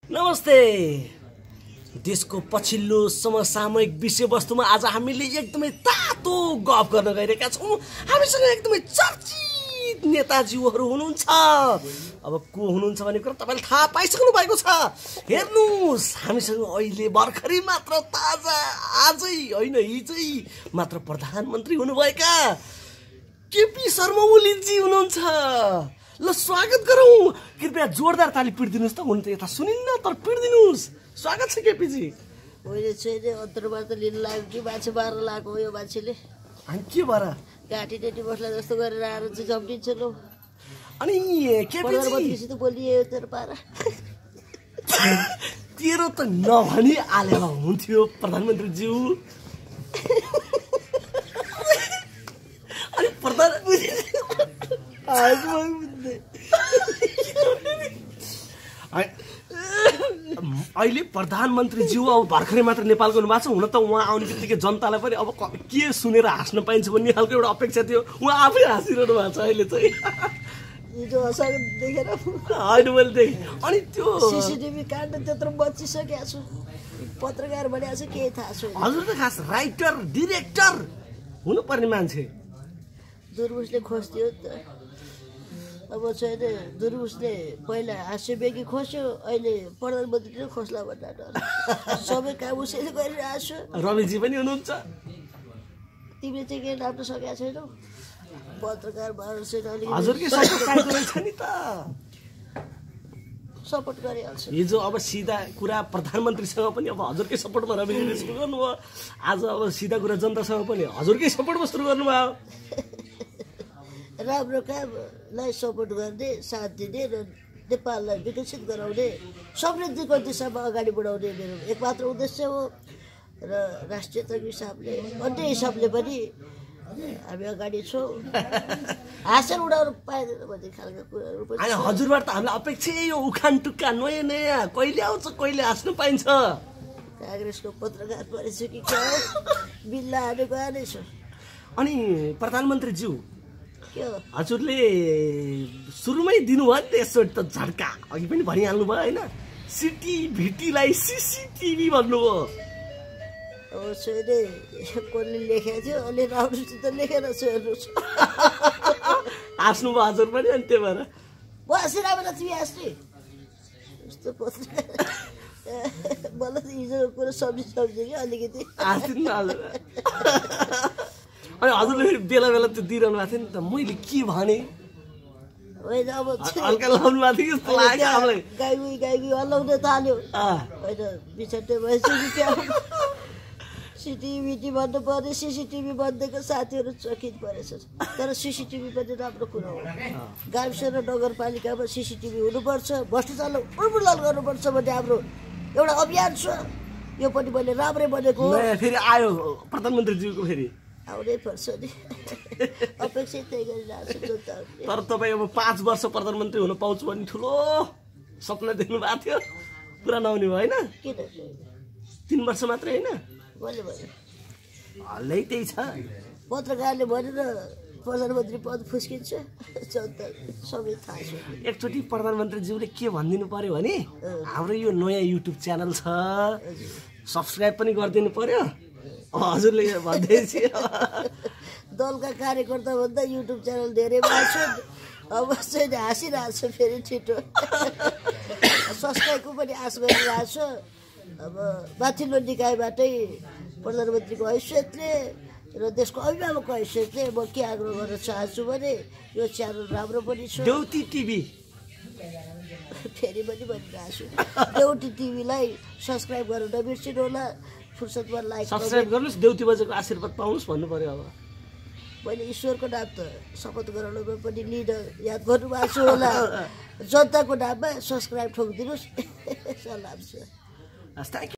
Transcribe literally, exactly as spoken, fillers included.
नमस्ते। देशको पछिल्लो समसामयिक विषयवस्तुमा आज हामीले एकदमै तातो गफ गर्न गइरहेका छौँ। हामीसँग एकदमै चर्चित नेताजीहरू हुनुहुन्छ। अब को हुनुहुन्छ भन्ने कुरा तपाईले थाहा पाइसक्नु भएको छ। हेर्नुस्, हामीसँग अहिले भर्खरै मात्र ताजा आजै होइन हिजै मात्र प्रधानमन्त्री हुनुभएका केपी शर्मा ओलीजी हुनुहुन्छ। ल स्वागत गरौँ। कृपया जोरदार ताली पिटिदिनुस् त। हुन त यता सुनिन्न तर पिटिदिनुस्। स्वागत छ केपीजी। मैले चाहिँ अन्तर्वार्ता लिन लाग्यो कि मान्छे मार्न लाग्यो यो मान्छेले। अनि के भएर घाँटी टेटी बस्ला जस्तो गरेर आएर चाहिँ जम्टिन्छ ल। अनि केपीजी त बोलियो तेरो पारा। तेरो त नभनी आलेर हुन्थ्यो प्रधानमन्त्रीज्यू। अनि प्रधान अहिले प्रधानमन्त्रीज्यू अब भर्खरै मात्र नेपाल गर्नु भएको छ। हुन त उहाँ आउने बित्तिकै जनतालाई पनि अब के सुनेर हाँस्न पाइन्छ भन्ने खालको एउटा अपेक्षा थियो। उहाँ आफै हाँसिरहनु भएको छ अहिले चाहिँ। होइन मैले देखेँ। अनि त्यो सिसिटिभी काण्ड त्यत्रो बचिसकेको छु। पत्रकार भनेको छ केही थाहा छैन। हजुर त खास राइटर डिरेक्टर हुनुपर्ने मान्छे। दुर्बुसले खोज्थ्यो त। अब चाहिँ दुर्बुसले पहिला हाँस्यबेगी खोज्यो, अहिले प्रधानमन्त्रीले खोज्ला भन्दा डर। सबै काम उसैले गरिरहेको छु। रविजी पनि हुनुहुन्छ। तिमीले चाहिँ के राम्रो सकेका छैनौ पत्रकार भएर चाहिँ। हजुरकै सपोर्ट चाहिएको रहेछ नि त। सपोर्ट गरिहाल्छ। हिजो अब सिधा कुरा प्रधानमन्त्रीसँग पनि अब हजुरकै सपोर्टमा रविजीले सुरु गर्नुभयो। आज अब सिधा कुरा जनतासँग पनि हजुरकै सपोर्टमा सुरु गर्नुभयो। राम्रो कामलाई सपोर्ट गर्ने, साथ दिने र नेपाललाई विकसित गराउने, समृद्धिको दिशामा अगाडि बढाउने मेरो एकमात्र उद्देश्य हो। र राष्ट्रियताको हिसाबले अन्य हिसाबले पनि हामी अगाडि छौँ। हाँसेर उडाउनु पाइँदैन भन्ने खालको कुराहरू पनि। होइन, हजुरबाट त हामीलाई अपेक्षा यो उखान टुक्का नयाँ नयाँ कहिले आउँछ कहिले हाँस्नु पाइन्छ। काङ्ग्रेसको पत्रकार परेछु कि क्या हो, बिल्ला हानेको हानै छु। अनि प्रधानमन्त्रीज्यू हजुरले सुरुमै दिनुभयो नि त यसो त झड्का। अघि पनि भनिहाल्नु भयो होइन, सिटी भिटीलाई सिसिटिभी भन्नुभयो। अब छोइले कसले लेखेको थियो, अलि राम्रोसित लेखेर हेर्नुहोस्। हाँस्नु भयो हजुर पनि। अनि त्यही भएर म हाँसी राम्रो तिमी हाँस्ने यस्तो पत्रकार। मलाई त हिजो कुरो सब्जी सब्जी कि अलिकति हाँस्दिनु न हजुर। अनि हजुरले फेरि बेला बेला त्यो दिइरहनु भएको थियो नि त। मैले के भने होइन, अब हल्का लाउनु भएको थियो जस्तो लाग्यो हामीलाई। गाई गाई हल्लाउन थाल्यो होइन, बिछट्टे भइसक्यो क्या। सिटिभी भन्नु पर्ने, सिसिटिभी बनिदिएको साथीहरू चकित परेछ। तर सिसिटिभी पनि राम्रो कुरो हो। गाविस र नगरपालिकामा सिसिटिभी हुनुपर्छ, भ्रष्टाचार उन्मूलन गर्नुपर्छ भन्ने हाम्रो एउटा अभियान छ। यो पनि मैले राम्रै बनेको हो। फेरि आयो प्रधानमन्त्रीज्यूको फेरि आउनै पर्छ नि। अपेक्षा त्यही गरिरहेको छु जनताहरूले। तर तपाईँ अब पाँच वर्ष प्रधानमन्त्री हुन पाउँछु भन्ने ठुलो सपना देख्नु भएको थियो, पुरा नहुने भयो होइन? किन तिन वर्ष मात्रै होइन, भन्यो भन्यो हल्लै त्यही छ। पत्रकारले भनेर प्रधानमन्त्री पद फुस्किन्छ, जनता सबै थाहा छ। एकचोटि प्रधानमन्त्रीज्यूले के भनिदिनु पर्यो भने, हाम्रो यो नयाँ युट्युब च्यानल छ, सब्सक्राइब पनि गरिदिनु पर्यो। हजुरले भन्दैछ दलका कार्यकर्ता भन्दा युट्युब च्यानल धेरै भएको छ। अब चाहिँ हाँसिरहेको छ फेरि छिटो। सब्सक्राइबको पनि आश गरिरहेको छ। अब माथिल्लो निकायबाटै प्रधानमन्त्रीको हैसियतले र देशको अभिभावकको हैसियतले म के आग्रह गर्न चाहन्छु भने यो च्यानल राम्रो पनि छ। देउती टिभी फेरि पनि भनिरहेको छु, देउती टिभीलाई सब्सक्राइब गर्न नबिर्सिनु होला। फुर्सदमा लाइक सब्सक्राइब गर्नुहोस्, देउती बजेको आशीर्वाद पाउनुहोस् भन्नु पर्यो। अब मैले ईश्वरको नाम त शपथ गराउनुमा पनि लिन याद गर्नुभएको छु होला। जनताको नाममा सब्सक्राइब ठोकिदिनुहोस्। सल्लाह छ।